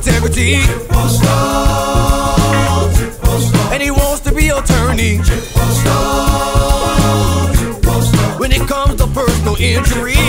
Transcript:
integrity. And he wants to be attorney when it comes to personal injury.